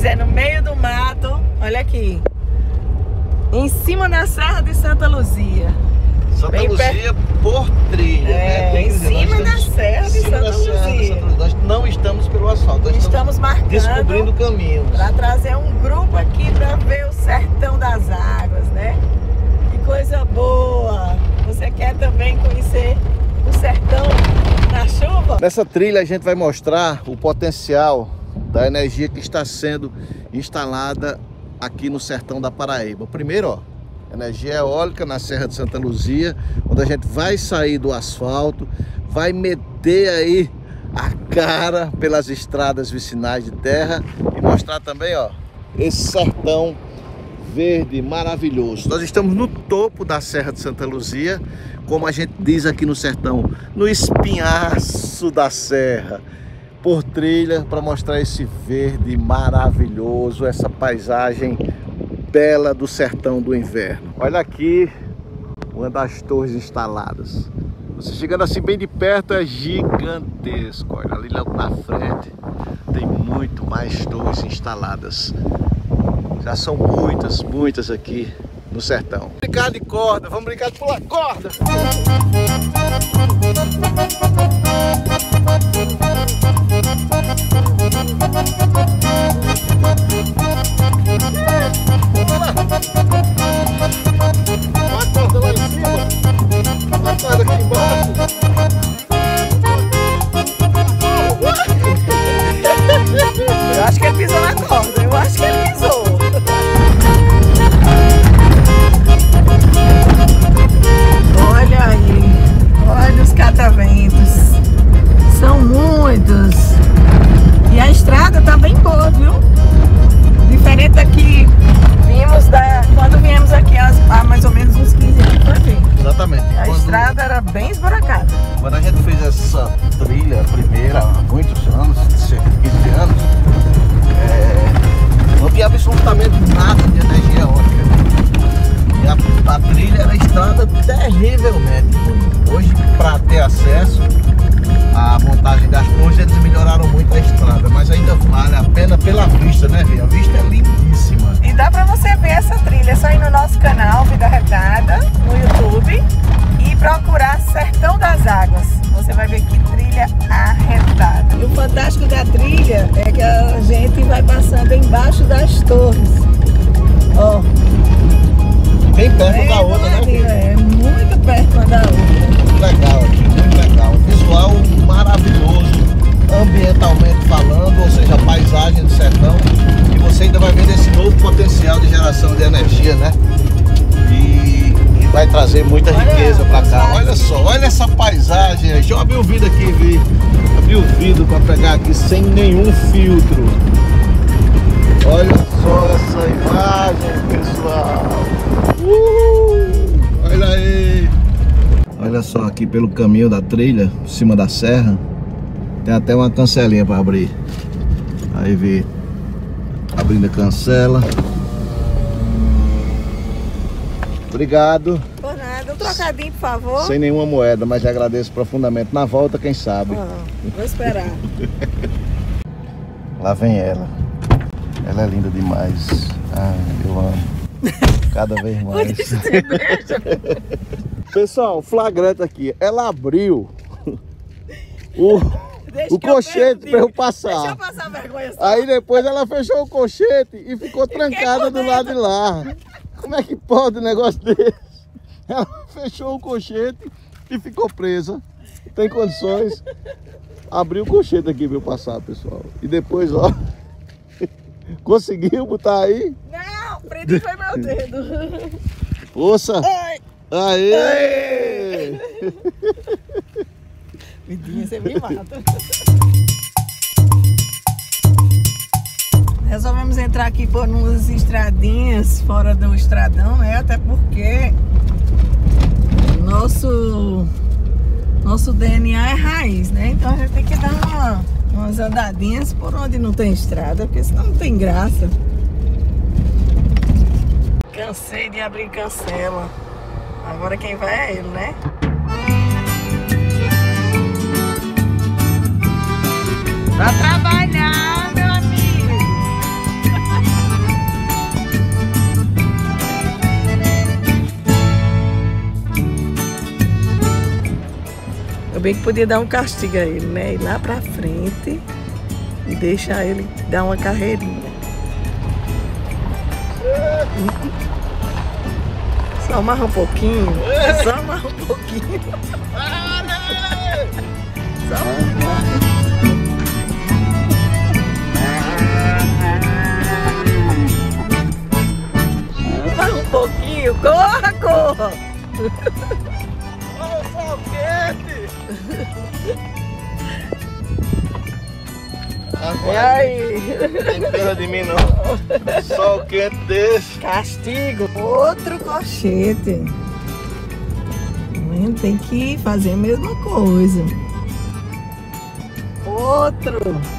Mas é no meio do mato, olha aqui. Em cima da Serra de Santa Luzia. Santa Luzia por trilha, né? Em cima da Serra de Santa Luzia. Nós não estamos pelo asfalto, nós estamos marcando, descobrindo caminhos. Para trazer um grupo aqui para ver o Sertão das Águas, né? Que coisa boa! Você quer também conhecer o sertão na chuva? Nessa trilha a gente vai mostrar o potencial da energia que está sendo instalada aqui no sertão da Paraíba. Primeiro, ó, energia eólica na Serra de Santa Luzia, onde a gente vai sair do asfalto, vai meter aí a cara pelas estradas vicinais de terra e mostrar também, ó, esse sertão verde maravilhoso. Nós estamos no topo da Serra de Santa Luzia, como a gente diz aqui no sertão, no espinhaço da serra, por trilha, para mostrar esse verde maravilhoso, essa paisagem bela do sertão do inverno. Olha aqui uma das torres instaladas. Você chegando assim bem de perto é gigantesco. Olha ali lá na frente tem muito mais torres instaladas. Já são muitas aqui no sertão. Vamos brincar de corda, vamos brincar de pular corda. Uma corda lá em cima, uma corda aqui embaixo. Eu acho que ele pisou na corda, eu acho que ele pisou. Olha aí, olha os cataventos, são muitos. E a estrada tá bem boa, viu? Diferente daqui, quando viemos aqui há mais ou menos uns 15 anos pra ver. Exatamente. A estrada era bem esburacada. Quando a gente fez essa trilha primeira, há muitos anos, cerca de 15 anos, não tinha absolutamente nada de energia eólica. E a trilha era estrada terrivelmente ruim. Hoje, para ter acesso à montagem das torres, eles melhoraram muito a estrada, mas ainda vale a pena pela vista, né, Vê? A vista é lindíssima. E dá pra você ver essa trilha, é só ir no nosso canal Vida Retada, no YouTube, e procurar Sertão das Águas. Você vai ver que trilha arretada. E o fantástico da trilha é que a gente vai passando embaixo das torres. Ó. Bem perto da outra, né, Vê? É, muito perto uma da outra. Muito legal aqui, muito legal. Visual maravilhoso, ambientalmente falando, ou seja, a paisagem do sertão. E você ainda vai ver esse novo potencial de geração de energia, né? E vai trazer muita riqueza para cá. Olha só, olha essa paisagem. Deixa eu abrir o vidro aqui, Vi. Abrir o vidro para pegar aqui sem nenhum filtro. Olha só essa imagem, pessoal. Olha aí. Olha só aqui pelo caminho da trilha, em cima da serra, tem até uma cancelinha para abrir. Aí, Vi. Abrindo a cancela. Obrigado. Por nada, um trocadinho, por favor. Sem nenhuma moeda, mas agradeço profundamente. Na volta, quem sabe. Vou esperar. Lá vem ela. Ela é linda demais. Ai, eu amo. Cada vez mais. Pessoal, flagrante aqui. Ela abriu o colchete para eu passar. Deixa eu passar vergonha só. Aí depois ela fechou o colchete e ficou trancada do lado de lá. Como é que pode um negócio desse? Ela fechou o colchete e ficou presa. Tem condições. Abriu o colchete aqui para eu passar, pessoal. E depois, ó. Conseguiu botar aí? Não, prendi foi meu dedo. Força! Aê! Vidinha, você me mata. Resolvemos entrar aqui por umas estradinhas fora do estradão, né? Até porque nosso DNA é raiz, né? Então a gente tem que dar umas andadinhas por onde não tem estrada, porque senão não tem graça. Cansei de abrir cancela. Agora quem vai é ele, né? Pra trabalhar, meu amigo! bem que podia dar um castigo a ele, né? Ir lá pra frente e deixar ele dar uma carreirinha. Só amarra um pouquinho. Só amarra um pouquinho. Só amarra um pouquinho. Corra, corra. Olha só o quente! E aí? Não tem pena de mim não. Só o quente desse. Castigo. Outro cochete. Tem que fazer a mesma coisa. Outro.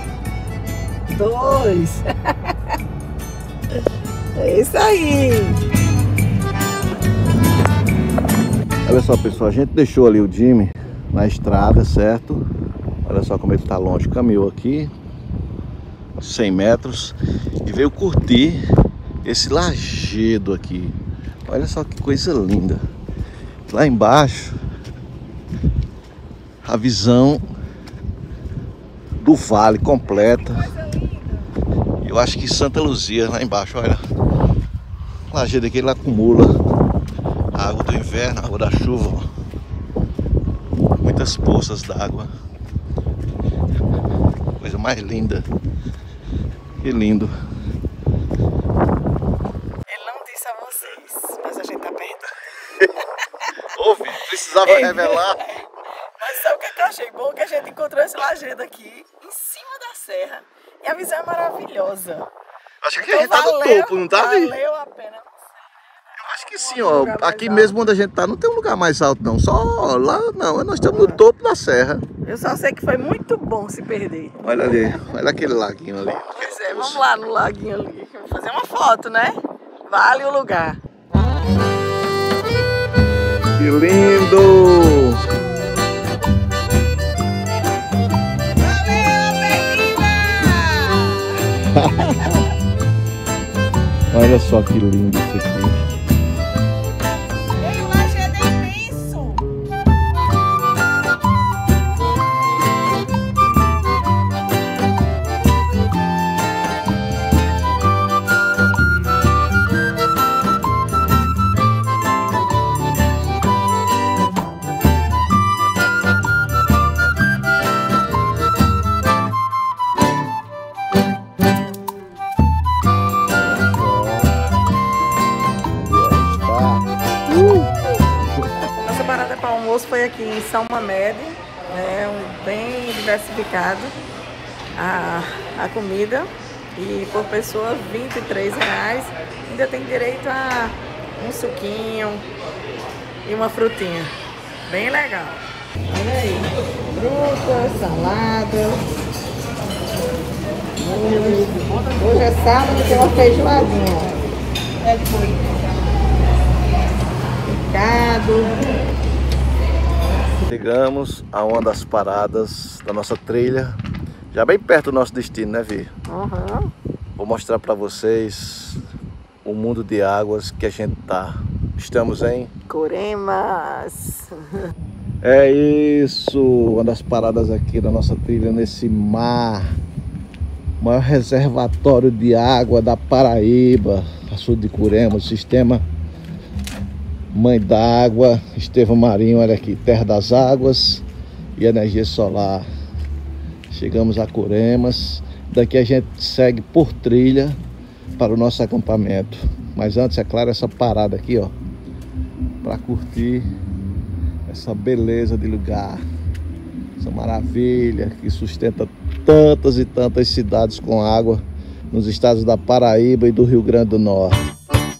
2. É isso aí. Olha só, pessoal, a gente deixou ali o Jimmy na estrada, certo? Olha só como ele tá longe. Caminhou aqui 100 metros e veio curtir esse lajedo aqui. Olha só que coisa linda. Lá embaixo, a visão do vale completa. Eu acho que Santa Luzia, lá embaixo, olha. O lajedo aqui, ele acumula a água do inverno, a água da chuva. Muitas poças d'água. Coisa mais linda. Que lindo. Ele não disse a vocês, mas a gente tá perto. Ouve, precisava revelar. Mas sabe o que eu achei bom? Que a gente encontrou esse lajedo aqui, em cima da serra. E a visão é maravilhosa. Acho que a gente tá no topo, não tá, Vi? Valeu a pena. Eu acho que sim, ó. Aqui mesmo onde a gente tá, não tem um lugar mais alto, não. Só lá, não. Nós estamos no topo da serra. Eu só sei que foi muito bom se perder. Olha ali, olha aquele laguinho ali. Pois é, vamos lá no laguinho ali. Vamos fazer uma foto, né? Vale o lugar. Que lindo! Olha só que lindo isso aqui. Ei, o lajedo é imenso. Nossa parada para almoço foi aqui em São Mamede, né? Bem diversificado a comida e por pessoa R$23. Ainda tem direito a um suquinho e uma frutinha, bem legal. Olha aí, frutas, saladas. Hoje é sábado, tem uma feijoadinha. É de boi. Chegamos a uma das paradas da nossa trilha, já bem perto do nosso destino, né, Vi? Uhum. Vou mostrar para vocês o mundo de águas que a gente tá. Estamos em Curemas. É isso, uma das paradas aqui da nossa trilha nesse mar. O maior reservatório de água da Paraíba, açude de Curemas, sistema Mãe d'Água, Estevão Marinho, olha aqui, Terra das Águas e energia solar. Chegamos a Curemas, daqui a gente segue por trilha para o nosso acampamento. Mas antes, é claro, essa parada aqui, ó, para curtir essa beleza de lugar, essa maravilha que sustenta tantas e tantas cidades com água nos estados da Paraíba e do Rio Grande do Norte.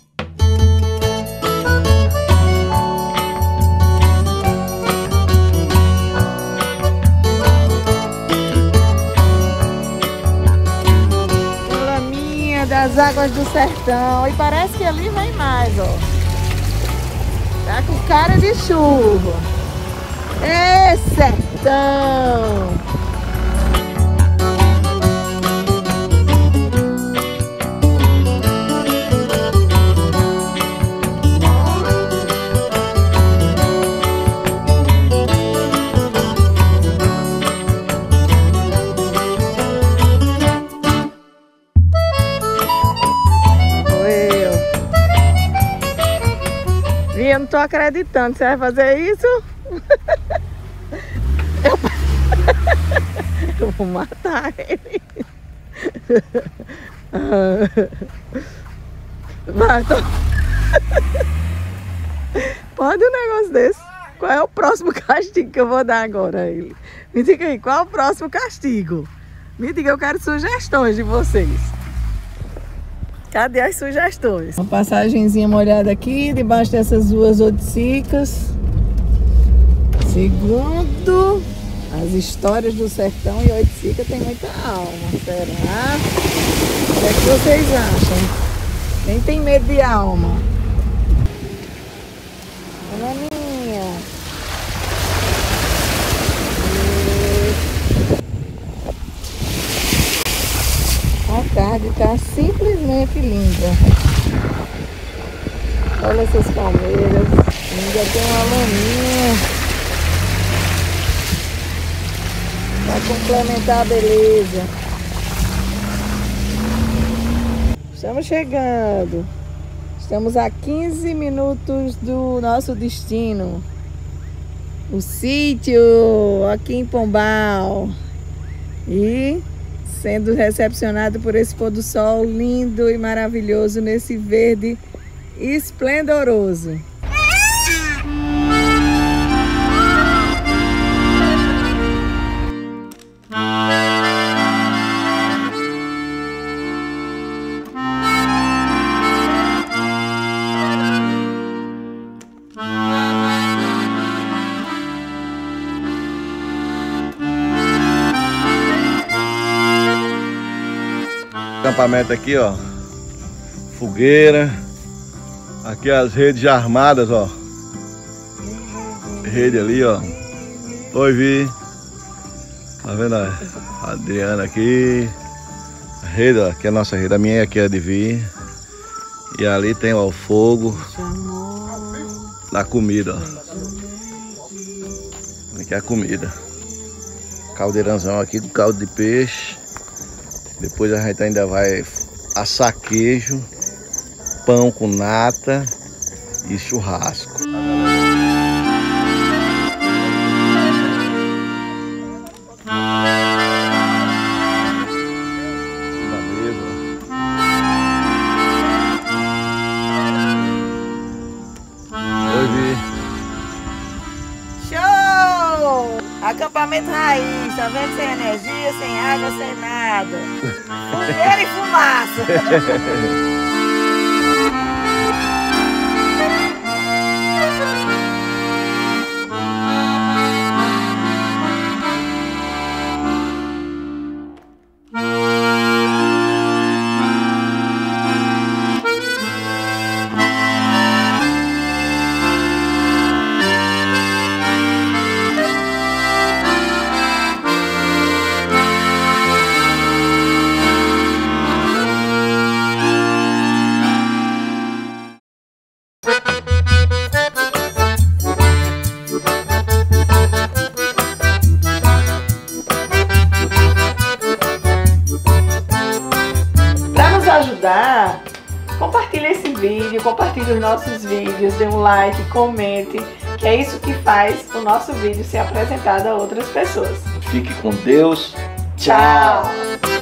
Das águas do sertão, e parece que ali vem mais, ó. Tá com cara de chuva. Ê, sertão! eu não tô acreditando. Você vai fazer isso? Eu vou matar ele. Vai, Pode um negócio desse. Qual é o próximo castigo que eu vou dar agora a ele? Me diga aí, qual é o próximo castigo? Me diga, eu quero sugestões de vocês. Cadê as sugestões? Uma passagenzinha molhada aqui, debaixo dessas duas oticicas. Segundo as histórias do sertão, e Oiticica tem muita alma. Será? O que é que vocês acham? Quem tem medo de alma? Olha a minha. A tarde está simplesmente linda. Olha essas palmeiras. Ainda tem uma laminha para complementar a beleza. Estamos chegando. Estamos a 15 minutos do nosso destino. O sítio aqui em Pombal. E sendo recepcionado por esse pôr do sol lindo e maravilhoso nesse verde esplendoroso. Acampamento aqui, ó, fogueira, aqui as redes já armadas, ó, rede ali, ó. Oi, Vi, tá vendo a Adriana aqui, a rede, ó, aqui é a nossa rede, a minha aqui é a de Vi, e ali tem, ó, o fogo da comida, ó, aqui é a comida, caldeirãozão aqui com caldo de peixe. Depois a gente ainda vai assar queijo, pão com nata e churrasco. Acampamento raiz, tá vendo? Sem energia, sem água, sem nada. Fogueira e fumaça. Ajudar, compartilhe esse vídeo, compartilhe os nossos vídeos, dê um like, comente, que é isso que faz o nosso vídeo ser apresentado a outras pessoas. Fique com Deus. Tchau!